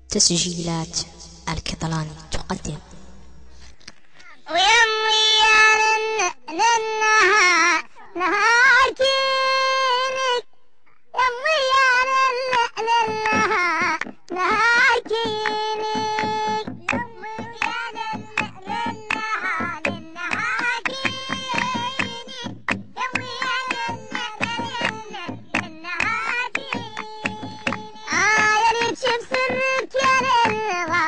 تسجيلات الكتالاني تقدم. ويمي للنهار نهاركينك، يمي للنهار نهاركينك، يمي للنهار نهاركينك، يمي للنهاركينك. يا ريت شوف سرك يا للغا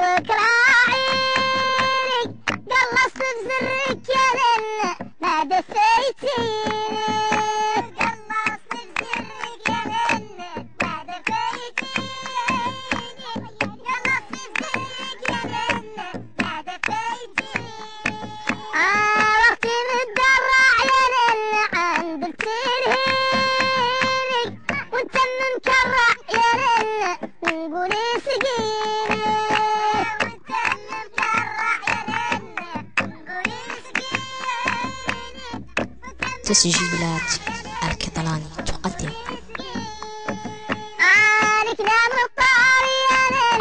وكراعينك، قلصت بزرك يا لل ما دفيتيني، قلصت بزرك يا لل ما دفيتيني، قلصت بزرك يا لل ما دفيتيني. وقتي متدرع يا لل عند بتلهينك، وانت مكرع يا لل نقولي سقيني، وانت مكرع يا لل نقولي سقيني. تسجيلات الكتالاني تقدم. كلام الطاري يا لل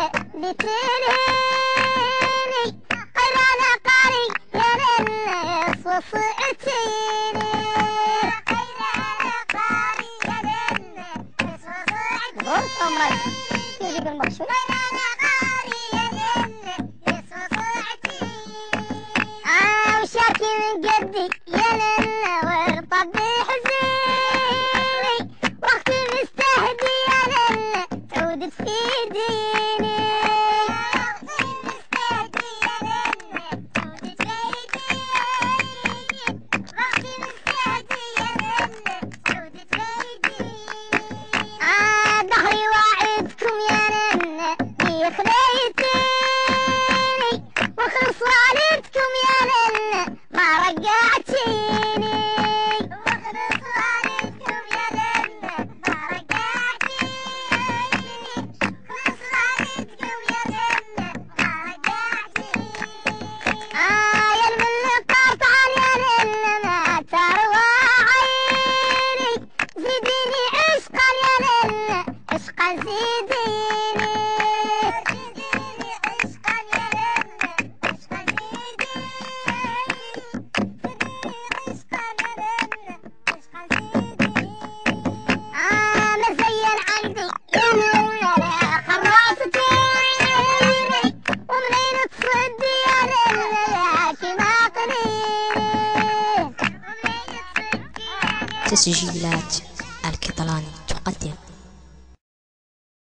بتلهيني، قرانا قاري يا لل صصعتيني، قرانا قاري يا لل صصعتيني. غلط أمرك يجيك المقشوش. قرانا قاري يا لل صصعتيني. وشاكي من قدي يا لل وارطب بحزيني، وقت مستهدي يا لل تعود تفيديني، وقت مستهدي يا لل تعود تفيديني، وقت مستهدي يا لل تعود تفيديني. ظهري واعدكم يا لل بخليتيني، وخلص والدكم يا لل ما رجعتيني، وخلص والدكم يا لل ما رجعتيني، خلص والدكم يا لل ما رجعتيني. يا المل قاطعا يا لل ما تروى عيني، زيديني عشقا يا لل عشقا زيديني، زيديني عشقا يا لل عشقا زيديني، زيديني عشقا يا لل عشقا زيديني. مزين عندي يا لل خرصتيني، ومنين تصدي يا لل كما قليلي، ومنين تصدي يا لل. تسجيلات